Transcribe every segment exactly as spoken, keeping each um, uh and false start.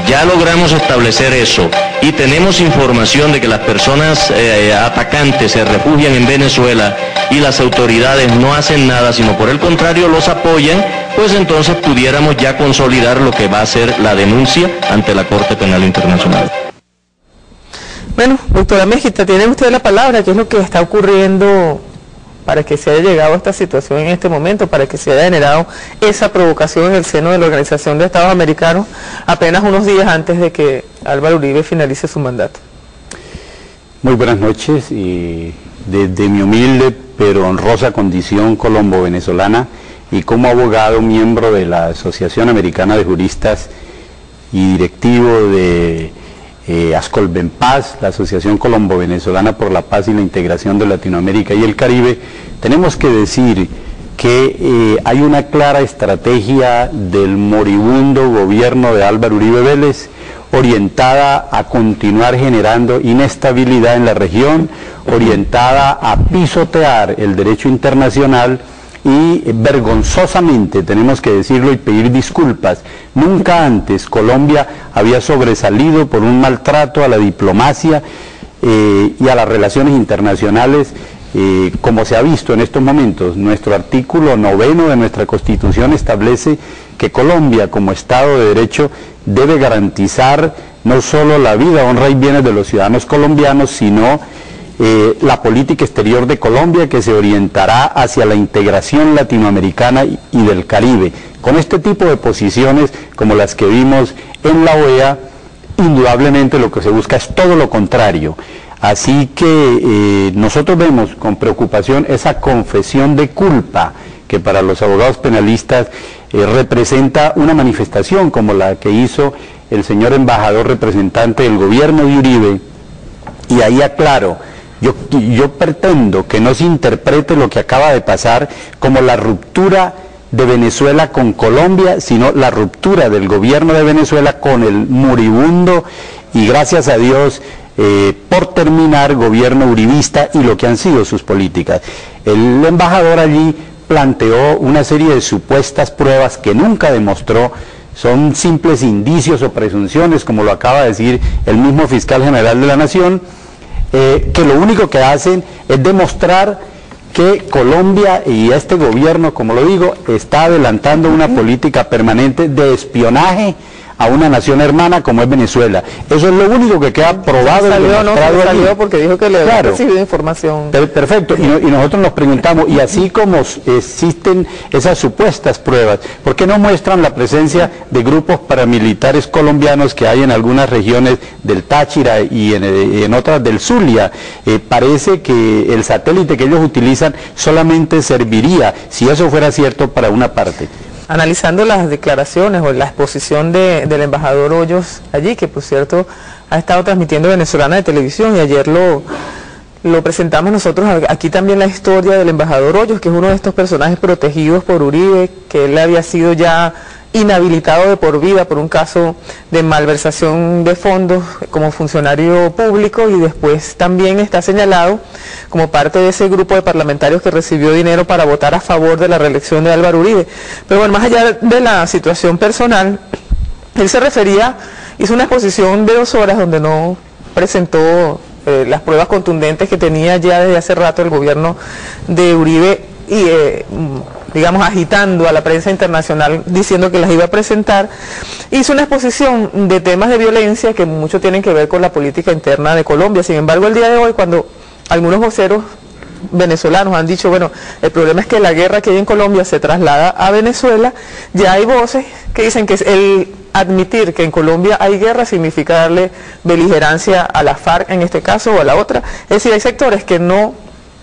ya logramos establecer eso y tenemos información de que las personas eh, atacantes se refugian en Venezuela y las autoridades no hacen nada, sino por el contrario los apoyan, pues entonces pudiéramos ya consolidar lo que va a ser la denuncia ante la Corte Penal Internacional. Bueno, doctora Mejita, tiene usted la palabra. ¿Qué es lo que está ocurriendo para que se haya llegado a esta situación en este momento, para que se haya generado esa provocación en el seno de la Organización de Estados Americanos apenas unos días antes de que Álvaro Uribe finalice su mandato? Muy buenas noches, y desde mi humilde pero honrosa condición colombo-venezolana y como abogado miembro de la Asociación Americana de Juristas y directivo de eh, Ascolvenpaz, la Asociación Colombo-Venezolana por la Paz y la Integración de Latinoamérica y el Caribe, tenemos que decir que eh, hay una clara estrategia del moribundo gobierno de Álvaro Uribe Vélez orientada a continuar generando inestabilidad en la región, orientada a pisotear el derecho internacional y vergonzosamente, tenemos que decirlo y pedir disculpas, nunca antes Colombia había sobresalido por un maltrato a la diplomacia eh, y a las relaciones internacionales eh, como se ha visto en estos momentos. Nuestro artículo noveno de nuestra Constitución establece que Colombia como Estado de Derecho debe garantizar no solo la vida, honra y bienes de los ciudadanos colombianos, sino eh, la política exterior de Colombia, que se orientará hacia la integración latinoamericana y, y del Caribe. Con este tipo de posiciones como las que vimos en la O E A, indudablemente lo que se busca es todo lo contrario. Así que eh, nosotros vemos con preocupación esa confesión de culpa que para los abogados penalistas eh, representa una manifestación como la que hizo el señor embajador representante del gobierno de Uribe. Y ahí aclaro, yo, yo pretendo que no se interprete lo que acaba de pasar como la ruptura de Venezuela con Colombia, sino la ruptura del gobierno de Venezuela con el moribundo y gracias a Dios eh, por terminar gobierno uribista y lo que han sido sus políticas. El embajador allí planteó una serie de supuestas pruebas que nunca demostró, son simples indicios o presunciones, como lo acaba de decir el mismo fiscal general de la Nación, eh, que lo único que hacen es demostrar que Colombia y este gobierno, como lo digo, está adelantando una política permanente de espionaje a una nación hermana como es Venezuela. Eso es lo único que queda probado y demostrado. No, salió porque dijo que le había claro, recibido información. Perfecto, y, y nosotros nos preguntamos, y así como existen esas supuestas pruebas, ¿por qué no muestran la presencia de grupos paramilitares colombianos que hay en algunas regiones del Táchira y en, en otras del Zulia? Eh, parece que el satélite que ellos utilizan solamente serviría, si eso fuera cierto, para una parte. Analizando las declaraciones o la exposición de, del embajador Hoyos allí, que por cierto ha estado transmitiendo Venezolana de Televisión, y ayer lo, lo presentamos nosotros aquí también, la historia del embajador Hoyos, que es uno de estos personajes protegidos por Uribe, que él había sido ya inhabilitado de por vida por un caso de malversación de fondos como funcionario público, y después también está señalado como parte de ese grupo de parlamentarios que recibió dinero para votar a favor de la reelección de Álvaro Uribe. Pero bueno, más allá de la situación personal, él se refería, hizo una exposición de dos horas donde no presentó eh, las pruebas contundentes que tenía ya desde hace rato el gobierno de Uribe, y eh, digamos agitando a la prensa internacional diciendo que las iba a presentar. Hizo una exposición de temas de violencia que mucho tienen que ver con la política interna de Colombia. Sin embargo, el día de hoy, cuando algunos voceros venezolanos han dicho, bueno, el problema es que la guerra que hay en Colombia se traslada a Venezuela, ya hay voces que dicen que el admitir que en Colombia hay guerra significa darle beligerancia a la FARC en este caso o a la otra. Es decir, hay sectores que no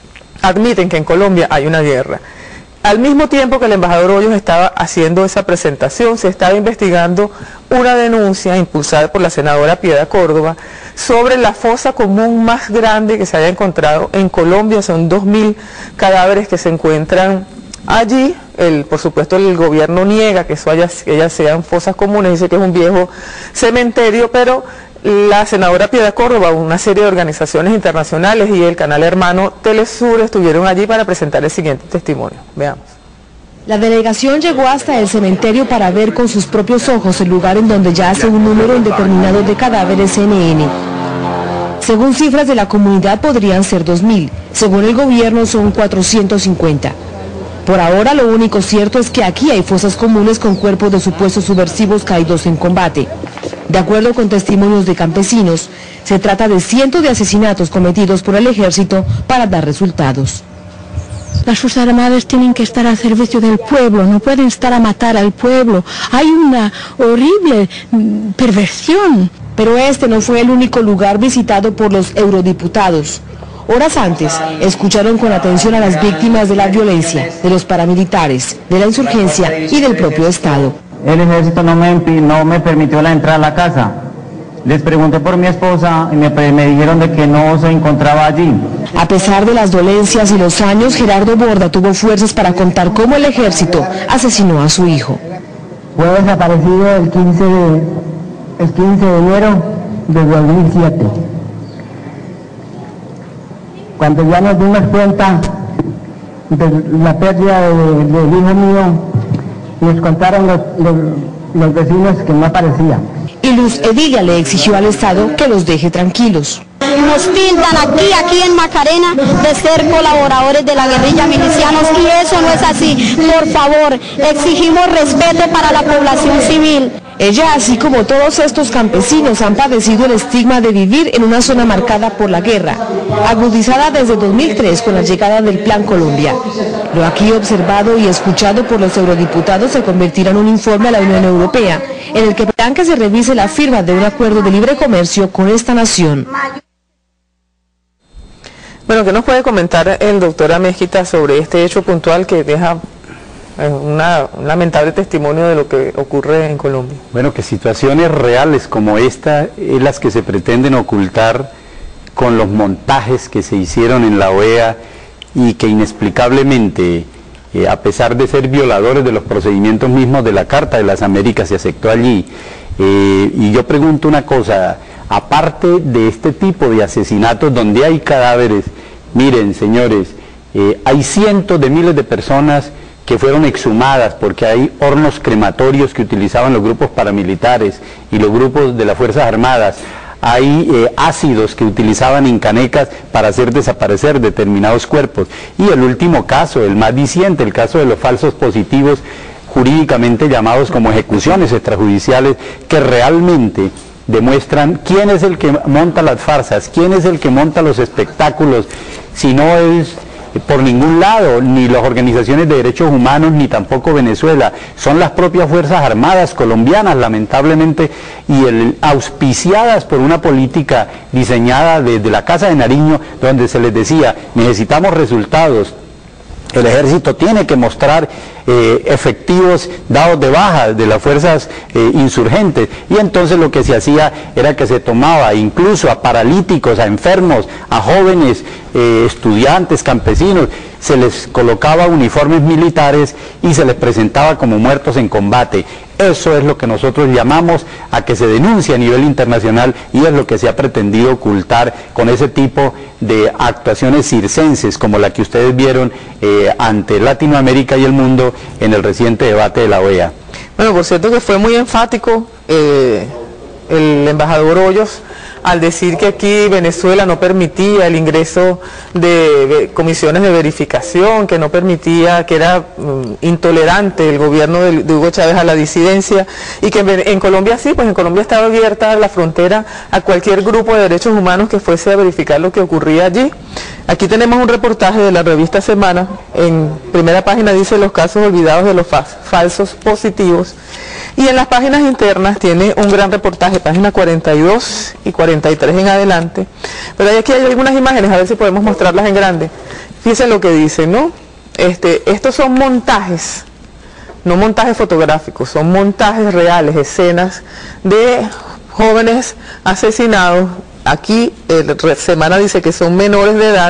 admiten que en Colombia hay una guerra. Al mismo tiempo que el embajador Hoyos estaba haciendo esa presentación, se estaba investigando una denuncia impulsada por la senadora Piedad Córdoba sobre la fosa común más grande que se haya encontrado en Colombia. Son dos mil cadáveres que se encuentran allí. El, por supuesto el gobierno niega que eso haya, que ellas sean fosas comunes, dice que es un viejo cementerio, pero la senadora Piedad Córdoba, una serie de organizaciones internacionales y el canal hermano Telesur estuvieron allí para presentar el siguiente testimonio. Veamos. La delegación llegó hasta el cementerio para ver con sus propios ojos el lugar en donde yace un número indeterminado de cadáveres C N N. Según cifras de la comunidad podrían ser dos mil, según el gobierno son cuatrocientos cincuenta. Por ahora lo único cierto es que aquí hay fosas comunes con cuerpos de supuestos subversivos caídos en combate. De acuerdo con testimonios de campesinos, se trata de cientos de asesinatos cometidos por el ejército para dar resultados. Las Fuerzas Armadas tienen que estar al servicio del pueblo, no pueden estar a matar al pueblo. Hay una horrible perversión. Pero este no fue el único lugar visitado por los eurodiputados. Horas antes, escucharon con atención a las víctimas de la violencia, de los paramilitares, de la insurgencia y del propio Estado. El ejército no me, no me permitió la entrada a la casa. Les pregunté por mi esposa y me, me dijeron de que no se encontraba allí. A pesar de las dolencias y los años, Gerardo Borda tuvo fuerzas para contar cómo el ejército asesinó a su hijo. Fue desaparecido el quince de, el quince de enero de dos mil siete. Cuando ya nos dimos cuenta de la pérdida de, de, del hijo mío, nos contaron los, los, los vecinos que no aparecía. Y Luz Edilia le exigió al Estado que los deje tranquilos. Nos pintan aquí, aquí en Macarena, de ser colaboradores de la guerrilla milicianos, y eso no es así. Por favor, exigimos respeto para la población civil. Ella, así como todos estos campesinos, han padecido el estigma de vivir en una zona marcada por la guerra, agudizada desde dos mil tres con la llegada del Plan Colombia. Lo aquí observado y escuchado por los eurodiputados se convertirá en un informe a la Unión Europea, en el que pedirán que se revise la firma de un acuerdo de libre comercio con esta nación. Bueno, ¿qué nos puede comentar el doctor Amezquita sobre este hecho puntual que deja Una, un lamentable testimonio de lo que ocurre en Colombia? Bueno, que situaciones reales como esta es las que se pretenden ocultar con los montajes que se hicieron en la O E A y que inexplicablemente, eh, a pesar de ser violadores de los procedimientos mismos de la Carta de las Américas, se aceptó allí. Eh, y yo pregunto una cosa, aparte de este tipo de asesinatos donde hay cadáveres, miren señores, eh, hay cientos de miles de personas que fueron exhumadas porque hay hornos crematorios que utilizaban los grupos paramilitares y los grupos de las Fuerzas Armadas, hay eh, ácidos que utilizaban en canecas para hacer desaparecer determinados cuerpos, y el último caso, el más diciente, el caso de los falsos positivos, jurídicamente llamados como ejecuciones extrajudiciales, que realmente demuestran quién es el que monta las farsas, quién es el que monta los espectáculos, si no es por ningún lado, ni las organizaciones de derechos humanos, ni tampoco Venezuela, son las propias Fuerzas Armadas colombianas, lamentablemente, y el, auspiciadas por una política diseñada desde la Casa de Nariño, donde se les decía, necesitamos resultados, el ejército tiene que mostrar eh, efectivos dados de baja de las fuerzas eh, insurgentes, y entonces lo que se hacía era que se tomaba incluso a paralíticos, a enfermos, a jóvenes, eh, estudiantes, campesinos, se les colocaba uniformes militares y se les presentaba como muertos en combate. Eso es lo que nosotros llamamos a que se denuncie a nivel internacional, y es lo que se ha pretendido ocultar con ese tipo de actuaciones circenses como la que ustedes vieron eh, ante Latinoamérica y el mundo en el reciente debate de la O E A. Bueno, por cierto que fue muy enfático eh, el embajador Hoyos al decir que aquí Venezuela no permitía el ingreso de comisiones de verificación, que no permitía, que era um, intolerante el gobierno de, de Hugo Chávez a la disidencia, y que en, en Colombia sí, pues en Colombia estaba abierta la frontera a cualquier grupo de derechos humanos que fuese a verificar lo que ocurría allí. Aquí tenemos un reportaje de la revista Semana, en primera página dice los casos olvidados de los fa falsos positivos, y en las páginas internas tiene un gran reportaje, página cuarenta y dos y cuarenta y tres en adelante, pero aquí hay algunas imágenes, a ver si podemos mostrarlas en grande. Fíjense lo que dice, ¿no? Este, estos son montajes, no montajes fotográficos, son montajes reales, escenas de jóvenes asesinados. Aquí el Semana dice que son menores de edad,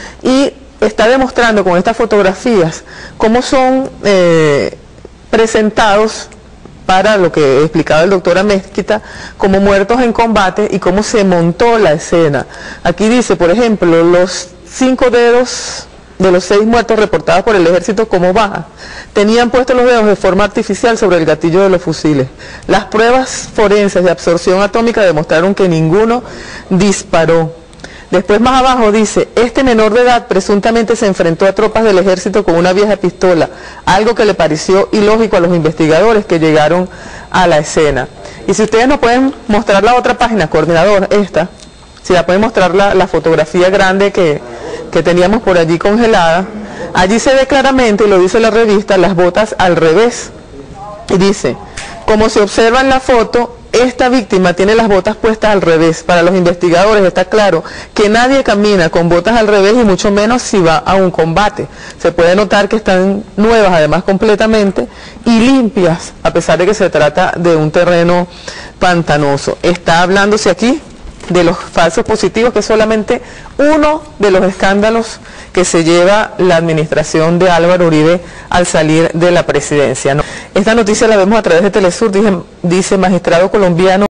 y está demostrando con estas fotografías cómo son eh, presentados, para lo que explicaba el doctor Amezquita, como muertos en combate, y cómo se montó la escena. Aquí dice, por ejemplo, los cinco dedos de los seis muertos reportados por el ejército como bajas, tenían puestos los dedos de forma artificial sobre el gatillo de los fusiles. Las pruebas forenses de absorción atómica demostraron que ninguno disparó. Después más abajo dice, este menor de edad presuntamente se enfrentó a tropas del ejército con una vieja pistola, algo que le pareció ilógico a los investigadores que llegaron a la escena. Y si ustedes nos pueden mostrar la otra página, coordinador, esta, si la pueden mostrar la, la fotografía grande que, que teníamos por allí congelada, allí se ve claramente, y lo dice la revista, las botas al revés. Y dice, como se observa en la foto, esta víctima tiene las botas puestas al revés. Para los investigadores está claro que nadie camina con botas al revés y mucho menos si va a un combate. Se puede notar que están nuevas, además completamente, y limpias, a pesar de que se trata de un terreno pantanoso. Está hablándose aquí de los falsos positivos, que es solamente uno de los escándalos que se lleva la administración de Álvaro Uribe al salir de la presidencia, ¿no? Esta noticia la vemos a través de Telesur, dice, dice magistrado colombiano